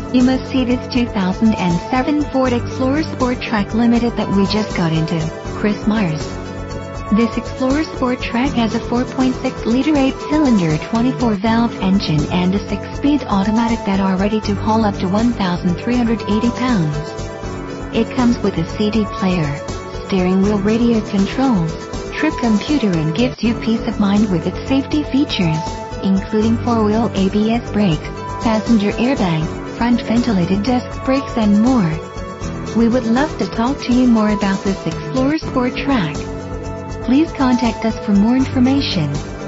You must see this 2007 Ford Explorer Sport Trac Limited that we just got into, Chris Myers. This Explorer Sport Trac has a 4.6-liter 8-cylinder 24-valve engine and a 6-speed automatic that are ready to haul up to 1,380 pounds. It comes with a CD player, steering wheel radio controls, trip computer and gives you peace of mind with its safety features, including 4-wheel ABS brakes, passenger airbag, front ventilated disc brakes and more. We would love to talk to you more about this Explorer Sport Trac. Please contact us for more information.